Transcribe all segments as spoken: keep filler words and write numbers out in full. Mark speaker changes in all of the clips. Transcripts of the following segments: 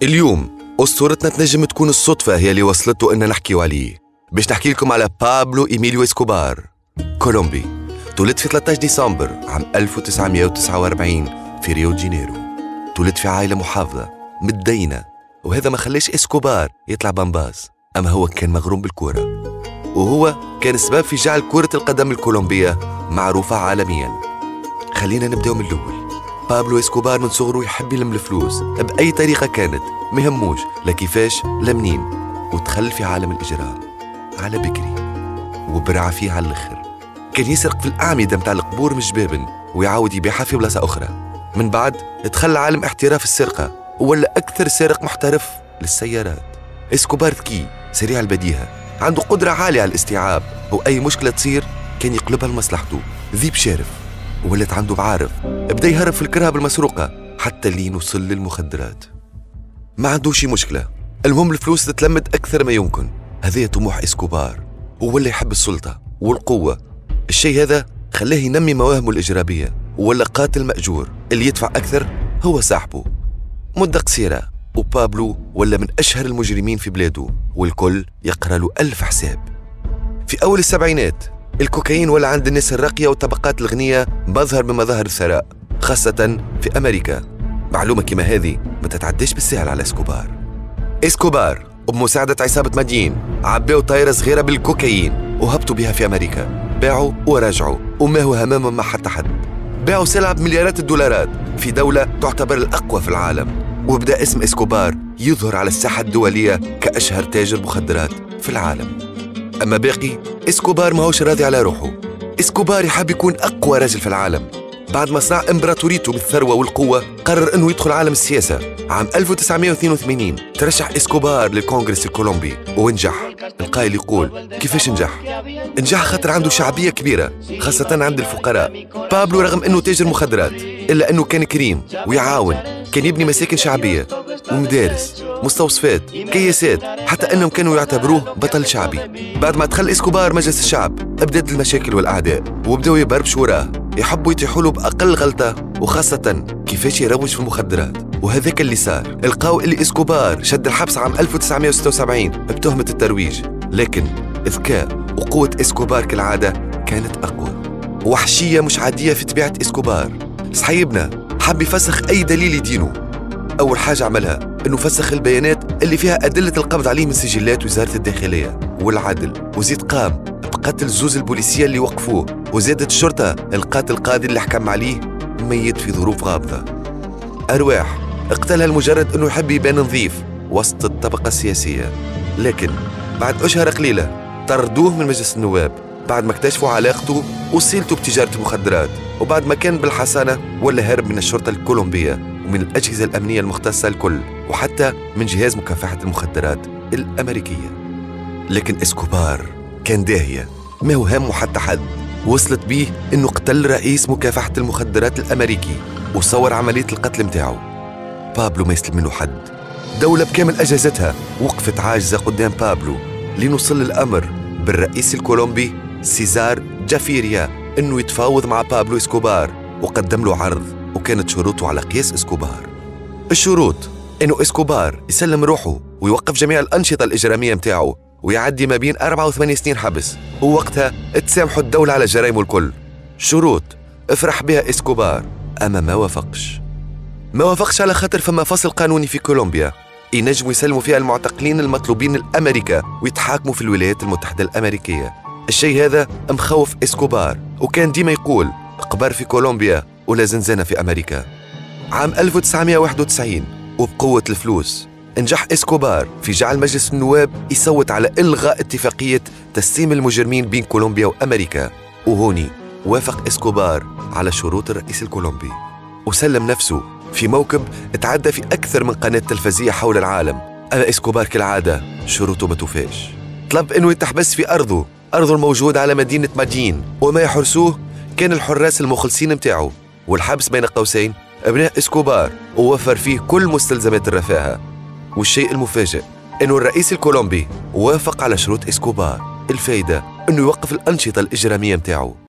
Speaker 1: اليوم أسطورتنا تنجم تكون الصدفة هي اللي وصلته إننا نحكيو عليه. باش نحكي لكم على بابلو إيميليو إسكوبار، كولومبي. تولد في ثلاثة عشر ديسمبر عام ألف وتسعمائة وتسعة وأربعين في ريو دي جانيرو. تولد في عائلة محافظة متدينة، وهذا ما خلاش إسكوبار يطلع بامباز، أما هو كان مغروم بالكورة، وهو كان السبب في جعل كرة القدم الكولومبية معروفة عالمياً. خلينا نبدأ من الأول. بابلو إسكوبار من صغره يحب يلم الفلوس بأي طريقة كانت، مهموش لا كيفاش لا منين، ودخل في عالم الإجرام على بكري وبرع فيه على الآخر. كان يسرق في الأعمدة متاع القبور من جبابن ويعاود يبيعها في بلاصة أخرى. من بعد دخل عالم احتراف السرقة ولا أكثر سارق محترف للسيارات. إسكوبار ذكي سريع البديهة، عنده قدرة عالية على الاستيعاب، وأي مشكلة تصير كان يقلبها لمصلحته. ذيب شارف ولات عنده بعارف، بدا يهرب في الكرهب المسروقة حتى اللي وصل للمخدرات. ما عنده شي مشكلة، المهم الفلوس تتلمد أكثر ما يمكن. هذا طموح إسكوبار، ولا يحب السلطة والقوة. الشيء هذا خلاه ينمي مواهبه الإجرامية، ولا قاتل مأجور اللي يدفع أكثر هو صاحبه. مدة قصيرة وبابلو ولا من أشهر المجرمين في بلاده، والكل يقرأ له ألف حساب. في أول السبعينات الكوكايين ولا عند الناس الراقية والطبقات الغنية مظهر من مظاهر الثراء، خاصة في أمريكا. معلومة كما هذه ما تتعداش بالسهل على إسكوبار. إسكوبار وبمساعدة عصابة مدين عباو طائرة صغيرة بالكوكايين وهبطوا بها في أمريكا، باعوا ورجعوا وما هو همام مع حتى حد. باعوا سلعة بمليارات الدولارات في دولة تعتبر الأقوى في العالم، وبدأ اسم إسكوبار يظهر على الساحة الدولية كأشهر تاجر مخدرات في العالم. أما باقي إسكوبار ماهوش راضي على روحه. إسكوبار يحب يكون أقوى راجل في العالم. بعد ما صنع إمبراطوريته بالثروة والقوة قرر أنه يدخل عالم السياسة. عام ألف وتسعمائة واثنين وثمانين ترشح إسكوبار للكونغرس الكولومبي ونجح. القائل يقول كيفاش نجح؟ نجح خاطر عنده شعبية كبيرة خاصة عند الفقراء. بابلو رغم أنه تاجر مخدرات إلا أنه كان كريم ويعاون، كان يبني مساكن شعبية ومدارس، مستوصفات، كياسات، حتى أنهم كانوا يعتبروه بطل شعبي. بعد ما دخل إسكوبار مجلس الشعب بدأت المشاكل والأعداء وبدأوا يبربشوا وراه، يحبوا يتيحوا له بأقل غلطة، وخاصة كيفاش يروج في المخدرات. وهذاك اللي صار. القاو اللي إسكوبار شد الحبس عام ألف وتسعمائة وستة وسبعين بتهمة الترويج، لكن الذكاء وقوة إسكوبار كالعادة كانت أقوى. وحشية مش عادية في طبيعة إسكوبار. صحيبنا حب يفسخ أي دليل يدينه. أول حاجة عملها إنه فسخ البيانات اللي فيها أدلة القبض عليه من سجلات وزارة الداخلية والعدل، وزيد قام بقتل زوز البوليسية اللي وقفوه، وزادت الشرطة القاتل القاضي اللي حكم عليه ميت في ظروف غامضة. أرواح اقتلها لمجرد إنه يحب يبان نظيف وسط الطبقة السياسية. لكن بعد أشهر قليلة طردوه من مجلس النواب بعد ما اكتشفوا علاقته وصيلته بتجارة المخدرات، وبعد ما كان بالحصانة ولا هرب من الشرطة الكولومبية ومن الأجهزة الأمنية المختصة الكل، وحتى من جهاز مكافحة المخدرات الأمريكية. لكن إسكوبار كان داهية، ما هو همه حتى حد. وصلت بيه إنه قتل رئيس مكافحة المخدرات الأمريكي وصور عملية القتل متاعه. بابلو ما يسلم منه حد. دولة بكامل أجهزتها وقفت عاجزة قدام بابلو، لنوصل الأمر بالرئيس الكولومبي سيزار جافيريا إنه يتفاوض مع بابلو إسكوبار، وقدم له عرض وكانت شروطه على قياس إسكوبار. الشروط إنه إسكوبار يسلم روحه ويوقف جميع الأنشطة الإجرامية متاعه ويعدي ما بين أربعة وثمانية سنين حبس، ووقتها تسامحوا الدولة على جرائمه الكل. شروط افرح بها إسكوبار، أما ما وافقش. ما وافقش على خاطر فما فصل قانوني في كولومبيا ينجموا يسلموا فيها المعتقلين المطلوبين الأمريكا ويتحاكموا في الولايات المتحدة الأمريكية. الشيء هذا مخوف إسكوبار، وكان ديما يقول قبر في كولومبيا ولا زنزانة في أمريكا. عام ألف وتسعمائة وواحد وتسعين وبقوة الفلوس نجح إسكوبار في جعل مجلس النواب يصوت على إلغاء اتفاقية تسليم المجرمين بين كولومبيا وأمريكا، وهوني وافق إسكوبار على شروط الرئيس الكولومبي وسلم نفسه في موكب تعدى في أكثر من قناة تلفزية حول العالم. أما إسكوبار كالعادة شروطه ما توفاش. طلب إنه يتحبس في أرضه أرضه الموجود على مدينة مدين، وما يحرسوه كان الحراس المخلصين متاعه، والحبس بين قوسين ابناء إسكوبار، ووفر فيه كل مستلزمات الرفاهة. والشيء المفاجئ إنه الرئيس الكولومبي وافق على شروط إسكوبار. الفايدة إنه يوقف الأنشطة الإجرامية متاعه.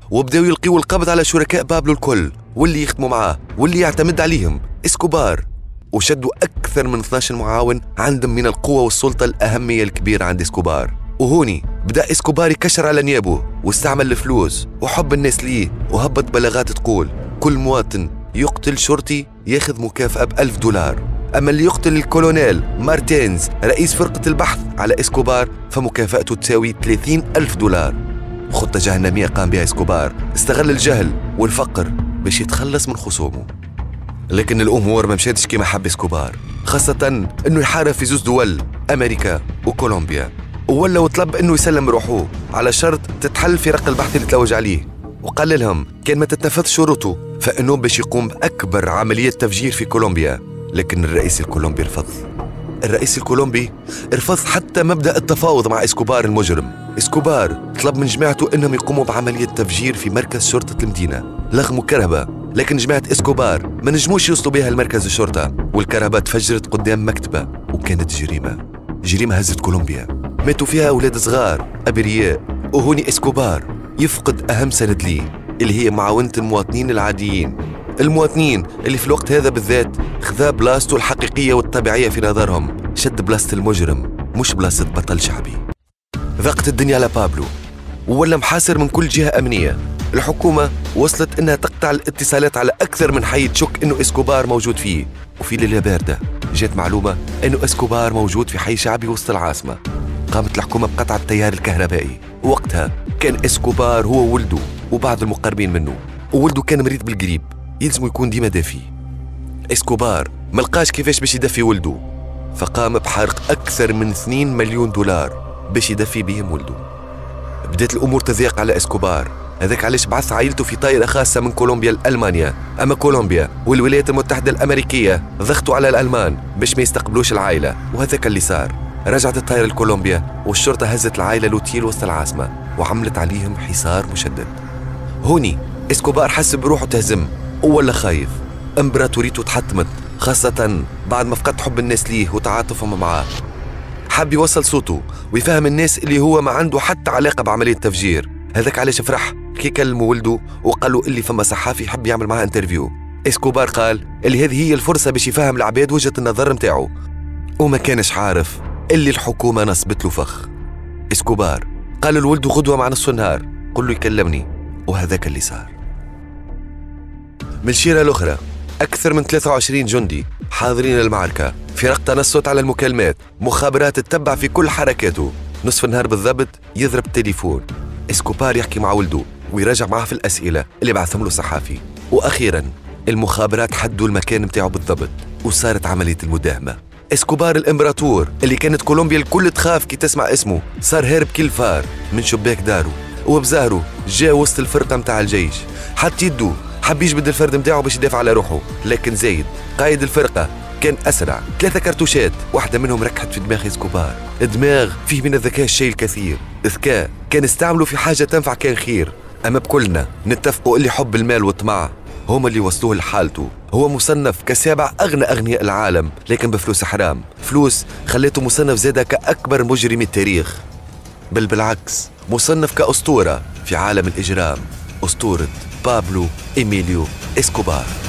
Speaker 1: وبداو يلقيوا القبض على شركاء بابلو الكل واللي يخدموا معاه واللي يعتمد عليهم اسكوبار، وشدوا أكثر من اثناش معاون عندهم من القوة والسلطة الأهمية الكبيرة عند اسكوبار. وهوني بدأ اسكوبار يكشر على نيابه واستعمل الفلوس وحب الناس ليه، وهبط بلاغات تقول كل مواطن يقتل شرطي ياخذ مكافأة بألف دولار، أما اللي يقتل الكولونيل مارتينز رئيس فرقة البحث على اسكوبار فمكافأته تساوي ثلاثين ألف دولار. خطة جهنمية قام بها اسكوبار، استغل الجهل والفقر باش يتخلص من خصومه. لكن الأمور ما مشاتش كما حب اسكوبار، خاصة أنه يحارب في زوز دول أمريكا وكولومبيا، وولا وطلب أنه يسلم روحه على شرط تتحل فرق البحث اللي تلوج عليه، وقال لهم كان ما تتنفذ شروطه فإنه باش يقوم بأكبر عملية تفجير في كولومبيا. لكن الرئيس الكولومبي رفض. الرئيس الكولومبي رفض حتى مبدأ التفاوض مع اسكوبار المجرم. اسكوبار طلب من جماعته انهم يقوموا بعملية تفجير في مركز شرطة المدينة، لغموا كرهبة، لكن جماعة اسكوبار ما نجموش يوصلوا بها لمركز الشرطة، والكرهبة تفجرت قدام مكتبة، وكانت جريمة جريمة هزت كولومبيا، ماتوا فيها أولاد صغار أبرياء. وهوني اسكوبار يفقد أهم سند ليه اللي هي معاونة المواطنين العاديين، المواطنين اللي في الوقت هذا بالذات خذا بلاصته الحقيقية والطبيعية في نظرهم، شد بلاصة المجرم مش بلاصة بطل شعبي. ضاقت الدنيا على بابلو وولا محاصر من كل جهة أمنية. الحكومة وصلت إنها تقطع الاتصالات على أكثر من حي تشك إنه اسكوبار موجود فيه. وفي ليلة باردة جات معلومة إنه اسكوبار موجود في حي شعبي وسط العاصمة. قامت الحكومة بقطع التيار الكهربائي، ووقتها كان اسكوبار هو ولده وبعض المقربين منه، وولده كان مريض بالقريب يلزم يكون ديما دافي. اسكوبار ملقاش كيفاش باش يدفي ولده، فقام بحرق أكثر من اثنين مليون دولار باش يدفي بهم ولده. بدات الأمور تضيق على اسكوبار، هذاك علاش بعث عائلته في طائرة خاصة من كولومبيا لألمانيا. أما كولومبيا والولايات المتحدة الأمريكية ضغطوا على الألمان باش ما يستقبلوش العائلة، وهذاك اللي صار. رجعت الطائرة لكولومبيا والشرطة هزت العائلة لوتيل وسط العاصمة وعملت عليهم حصار مشدد. هوني اسكوبار حس بروحه تهزم ولا خايف. امبراطوريته تحطمت، خاصة بعد ما فقد حب الناس ليه وتعاطفهم معاه. حب يوصل صوته ويفهم الناس اللي هو ما عنده حتى علاقة بعملية تفجير. هذاك علاش فرح كي كلموا ولده وقالوا اللي فما صحافي يحب يعمل معاه انترفيو. اسكوبار قال اللي هذه هي الفرصة باش يفهم العباد وجهة النظر متاعه، وما كانش عارف اللي الحكومة نصبت له فخ. اسكوبار قال لولده غدوة مع نص النهار قل له يكلمني، وهذاك اللي صار. من الشيرة الأخرى أكثر من ثلاثة وعشرين جندي حاضرين المعركة، فرق تنصت على المكالمات، مخابرات تتبع في كل حركاته. نصف النهار بالضبط يضرب التليفون، اسكوبار يحكي مع ولده ويراجع معه في الأسئلة اللي بعثهم له صحافي. وأخيرا المخابرات حدوا المكان متاعه بالضبط وصارت عملية المداهمة. اسكوبار الإمبراطور اللي كانت كولومبيا الكل تخاف كي تسمع اسمه صار هارب كل فار من شباك داره، وبزهره جاء وسط الفرقة متاع الجيش، حط يده حب يجبد الفرد متاعه باش يدافع على روحه. لكن زايد قائد الفرقة كان أسرع، ثلاثة كرتوشات واحدة منهم ركحت في دماغ اسكوبار. دماغ فيه من الذكاء الشيء الكثير، ذكاء كان استعمله في حاجة تنفع كان خير. أما بكلنا نتفقوا اللي حب المال والطمع هما اللي وصلوه لحالته. هو مصنف كسابع أغنى أغنياء العالم، لكن بفلوس حرام، فلوس خليته مصنف زادة كأكبر مجرم التاريخ. بل بالعكس مصنف كأسطورة في عالم الإجرام، أسطورة بابلو إيميليو إسكوبار.